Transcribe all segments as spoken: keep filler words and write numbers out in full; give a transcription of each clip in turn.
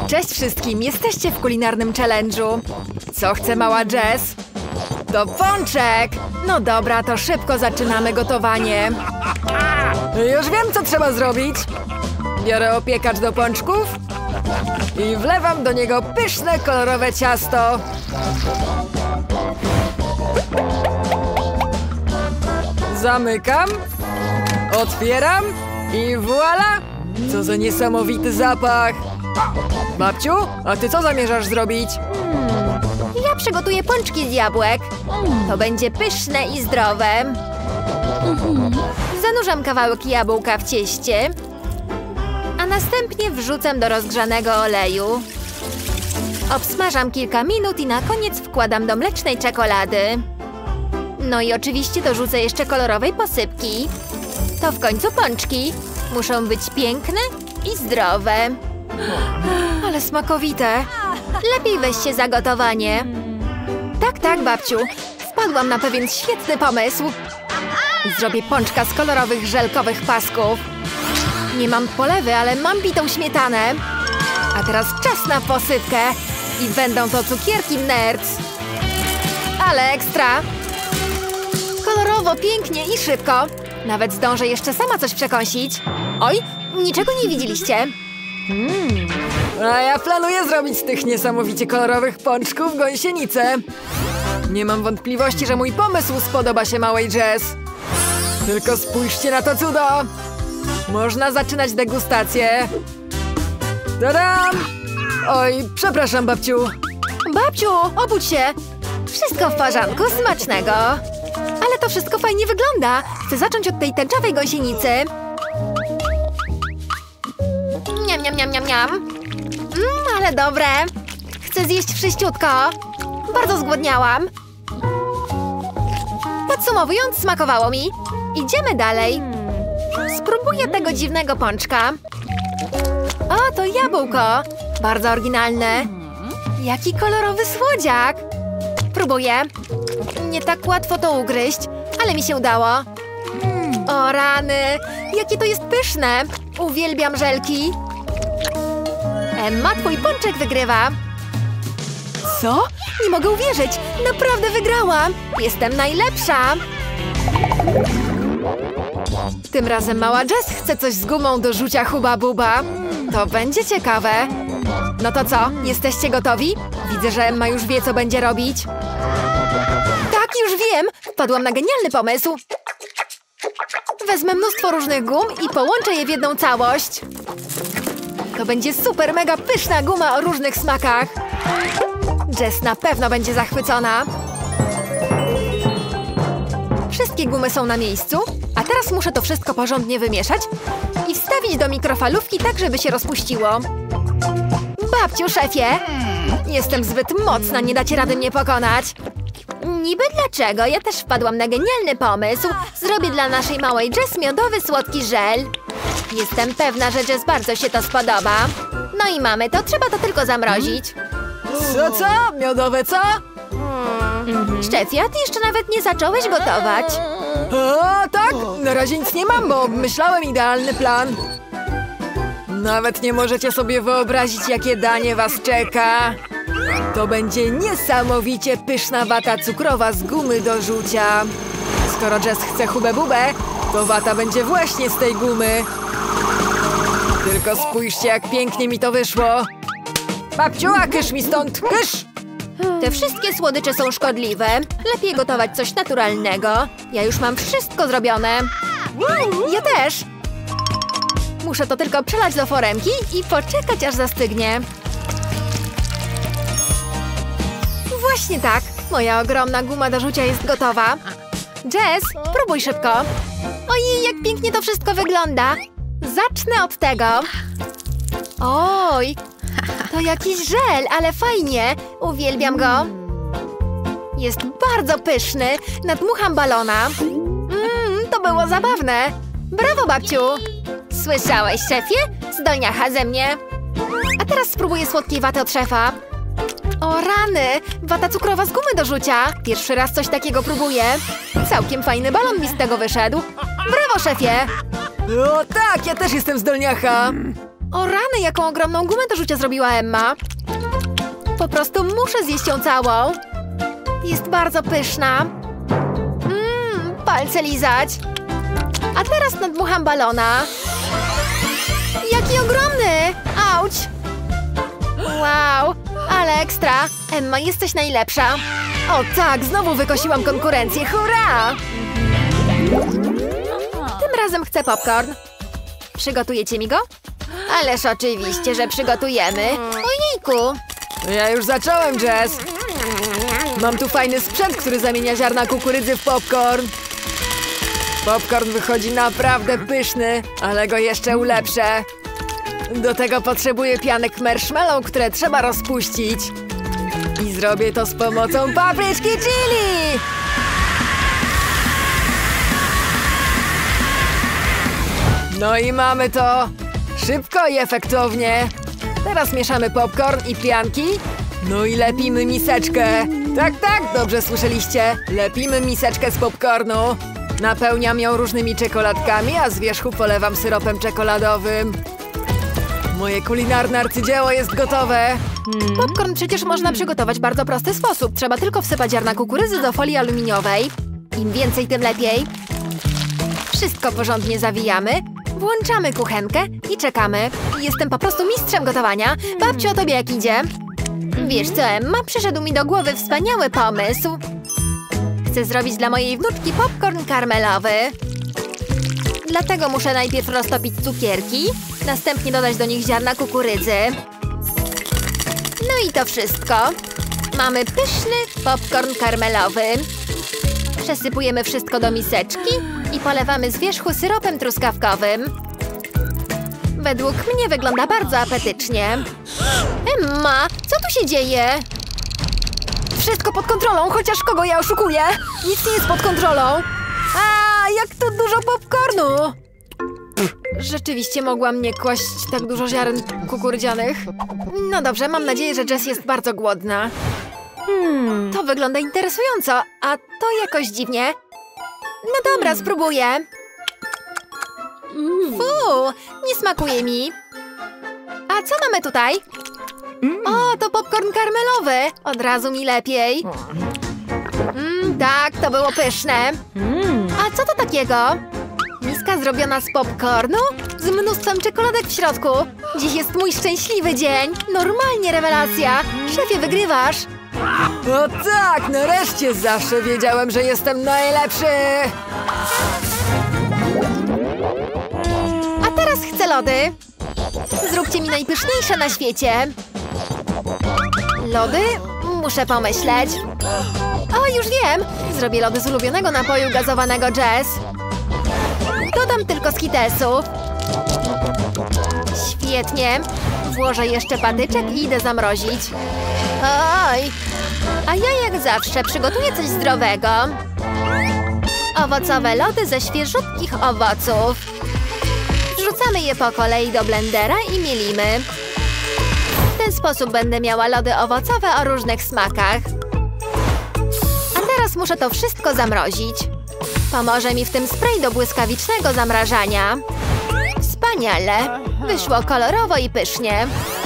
Cześć wszystkim, jesteście w kulinarnym challenge'u. Co chce mała Jess? To pączek! No dobra, to szybko zaczynamy gotowanie. Już wiem, co trzeba zrobić. Biorę opiekacz do pączków i wlewam do niego pyszne, kolorowe ciasto. Zamykam, otwieram i voila! Co za niesamowity zapach! Babciu, a ty co zamierzasz zrobić? Hmm. Ja przygotuję pączki z jabłek. To będzie pyszne i zdrowe. Mhm. Zanurzam kawałek jabłka w cieście, a następnie wrzucam do rozgrzanego oleju. Obsmażam kilka minut i na koniec wkładam do mlecznej czekolady. No i oczywiście dorzucę jeszcze kolorowej posypki. To w końcu pączki. Muszą być piękne i zdrowe. Ale smakowite. Lepiej weź się za gotowanie. Tak, tak, babciu. Wpadłam na pewien świetny pomysł. Zrobię pączka z kolorowych żelkowych pasków. Nie mam polewy, ale mam bitą śmietanę. A teraz czas na posypkę. I będą to cukierki Nerds. Ale ekstra. Kolorowo, pięknie i szybko. Nawet zdążę jeszcze sama coś przekąsić. Oj, niczego nie widzieliście. Mm. A ja planuję zrobić z tych niesamowicie kolorowych pączków gąsienicę. Nie mam wątpliwości, że mój pomysł spodoba się małej Jess. Tylko spójrzcie na to cudo. Można zaczynać degustację. Tadam! Oj, przepraszam, babciu. Babciu, obudź się. Wszystko w porządku, smacznego. Ale to wszystko fajnie wygląda. Chcę zacząć od tej tęczowej gąsienicy. Niam, niam, niam, niam, niam. Mmm, ale dobre. Chcę zjeść wszyściutko. Bardzo zgłodniałam. Podsumowując, smakowało mi. Idziemy dalej. Spróbuję tego dziwnego pączka. O, to jabłko. Bardzo oryginalne. Jaki kolorowy słodziak. Próbuję. Nie tak łatwo to ugryźć, ale mi się udało. O rany, jakie to jest pyszne. Uwielbiam żelki. Emma, twój pączek wygrywa. Co? Nie mogę uwierzyć. Naprawdę wygrałam. Jestem najlepsza. Tym razem mała Jess chce coś z gumą do rzucia Huba Buba. To będzie ciekawe. No to co? Jesteście gotowi? Widzę, że Emma już wie, co będzie robić. Tak, już wiem. Wpadłam na genialny pomysł. Wezmę mnóstwo różnych gum i połączę je w jedną całość. To będzie super, mega pyszna guma o różnych smakach. Jess na pewno będzie zachwycona. Wszystkie gumy są na miejscu, a teraz muszę to wszystko porządnie wymieszać i wstawić do mikrofalówki tak, żeby się rozpuściło. Babciu, szefie! Jestem zbyt mocna, nie dacie rady mnie pokonać. Niby dlaczego? Ja też wpadłam na genialny pomysł. Zrobię dla naszej małej Jess miodowy, słodki żel. Jestem pewna, że Jess bardzo się to spodoba. No i mamy to, trzeba to tylko zamrozić. Co, co? Miodowe co? Hmm. Szczefi, a ty jeszcze nawet nie zacząłeś gotować. O, tak? Na razie nic nie mam, bo obmyślałem idealny plan. Nawet nie możecie sobie wyobrazić, jakie danie was czeka. To będzie niesamowicie pyszna wata cukrowa z gumy do rzucia. Skoro Jess chce hubę bubę, to wata będzie właśnie z tej gumy. Tylko spójrzcie, jak pięknie mi to wyszło. Babciu, a kysz mi stąd, kysz! Te wszystkie słodycze są szkodliwe. Lepiej gotować coś naturalnego. Ja już mam wszystko zrobione. Ja też. Muszę to tylko przelać do foremki i poczekać, aż zastygnie. Właśnie tak. Moja ogromna guma do rzucia jest gotowa. Jess, próbuj szybko. Ojej, jak pięknie to wszystko wygląda. Zacznę od tego. Oj, to jakiś żel, ale fajnie. Uwielbiam go. Jest bardzo pyszny. Nadmucham balona. Mmm, to było zabawne. Brawo, babciu. Słyszałeś, szefie? Zdolniacha ze mnie. A teraz spróbuję słodkiej waty od szefa. O rany! Wata cukrowa z gumy do rzucia. Pierwszy raz coś takiego próbuję. Całkiem fajny balon mi z tego wyszedł. Brawo, szefie! O tak, ja też jestem zdolniacha. O rany, jaką ogromną gumę do rzucia zrobiła Emma. Po prostu muszę zjeść ją całą. Jest bardzo pyszna. Mmm, palce lizać. A teraz nadmucham balona. Jaki ogromny! Auć! Wow, ale ekstra. Emma, jesteś najlepsza. O tak, znowu wykosiłam konkurencję. Hurra! Tym razem chcę popcorn. Przygotujecie mi go? Ależ oczywiście, że przygotujemy. Ojejku! Ja już zacząłem, Jess. Mam tu fajny sprzęt, który zamienia ziarna kukurydzy w popcorn. Popcorn wychodzi naprawdę pyszny, ale go jeszcze ulepszę. Do tego potrzebuję pianek marshmallow, które trzeba rozpuścić. I zrobię to z pomocą papryczki chili! No i mamy to! Szybko i efektownie. Teraz mieszamy popcorn i pianki. No i lepimy miseczkę. Tak, tak, dobrze słyszeliście. Lepimy miseczkę z popcornu. Napełniam ją różnymi czekoladkami, a z wierzchu polewam syropem czekoladowym. Moje kulinarne arcydzieło jest gotowe. Hmm. Popcorn przecież można przygotować w bardzo prosty sposób. Trzeba tylko wsypać ziarna kukurydzy do folii aluminiowej. Im więcej, tym lepiej. Wszystko porządnie zawijamy. Włączamy kuchenkę i czekamy. Jestem po prostu mistrzem gotowania. Babciu, a tobie jak idzie? Wiesz co, Emma? Przyszedł mi do głowy wspaniały pomysł. Chcę zrobić dla mojej wnuczki popcorn karmelowy. Dlatego muszę najpierw roztopić cukierki, następnie dodać do nich ziarna kukurydzy. No i to wszystko. Mamy pyszny popcorn karmelowy. Przesypujemy wszystko do miseczki i polewamy z wierzchu syropem truskawkowym. Według mnie wygląda bardzo apetycznie. Emma, co tu się dzieje? Wszystko pod kontrolą, chociaż kogo ja oszukuję? Nic nie jest pod kontrolą. A, jak tu dużo popcornu! Rzeczywiście mogłam nie kłaść tak dużo ziaren kukurydzianych. No dobrze, mam nadzieję, że Jess jest bardzo głodna. Hmm, to wygląda interesująco, a to jakoś dziwnie. No dobra, spróbuję. Fu, nie smakuje mi. A co mamy tutaj? O, to popcorn karmelowy. Od razu mi lepiej. Mm, tak, to było pyszne. A co to takiego? Miska zrobiona z popcornu? Z mnóstwem czekoladek w środku. Dziś jest mój szczęśliwy dzień. Normalnie rewelacja. Szefie, wygrywasz. O tak, nareszcie zawsze wiedziałem, że jestem najlepszy. A teraz chcę lody. Zróbcie mi najpyszniejsze na świecie. Lody? Muszę pomyśleć. O, już wiem. Zrobię lody z ulubionego napoju gazowanego Jess. Dodam tylko skitesów. Świetnie. Włożę jeszcze patyczek i idę zamrozić. Oj! A ja jak zawsze przygotuję coś zdrowego. Owocowe lody ze świeżutkich owoców. Wrzucamy je po kolei do blendera i mielimy. W ten sposób będę miała lody owocowe o różnych smakach. A teraz muszę to wszystko zamrozić. Pomoże mi w tym spray do błyskawicznego zamrażania. Wspaniale! Wyszło kolorowo i pysznie.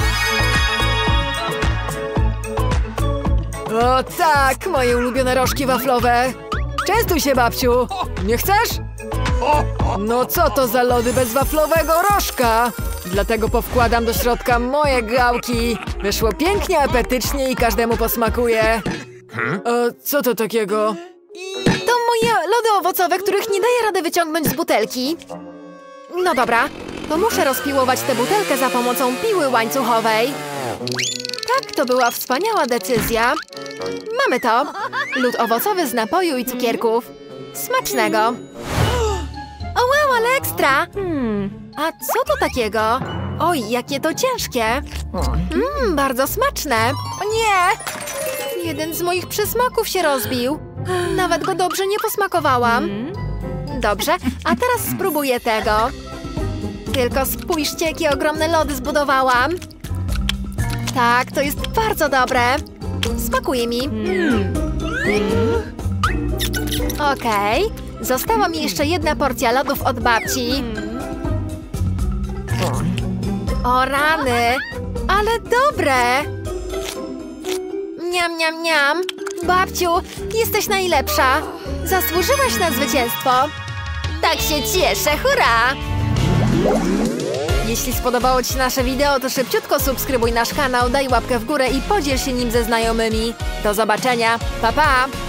O tak, moje ulubione rożki waflowe. Częstuj się, babciu. Nie chcesz? No co to za lody bez waflowego rożka? Dlatego powkładam do środka moje gałki. Wyszło pięknie, apetycznie i każdemu posmakuje. O, co to takiego? To moje lody owocowe, których nie daję rady wyciągnąć z butelki. No dobra, to muszę rozpiłować tę butelkę za pomocą piły łańcuchowej. Tak, to była wspaniała decyzja. Mamy to. Lód owocowy z napoju i cukierków. Smacznego. O wow, ale ekstra! A co to takiego? Oj, jakie to ciężkie. Mmm, bardzo smaczne. O nie! Jeden z moich przysmaków się rozbił. Nawet go dobrze nie posmakowałam. Dobrze, a teraz spróbuję tego. Tylko spójrzcie, jakie ogromne lody zbudowałam. Tak, to jest bardzo dobre. Smakuje mi. Okej. Okay. Została mi jeszcze jedna porcja lodów od babci. O rany, ale dobre! Miam, miam, miam. Babciu, jesteś najlepsza. Zasłużyłaś na zwycięstwo. Tak się cieszę, hurra! Jeśli spodobało Ci się nasze wideo, to szybciutko subskrybuj nasz kanał, daj łapkę w górę i podziel się nim ze znajomymi. Do zobaczenia, pa pa!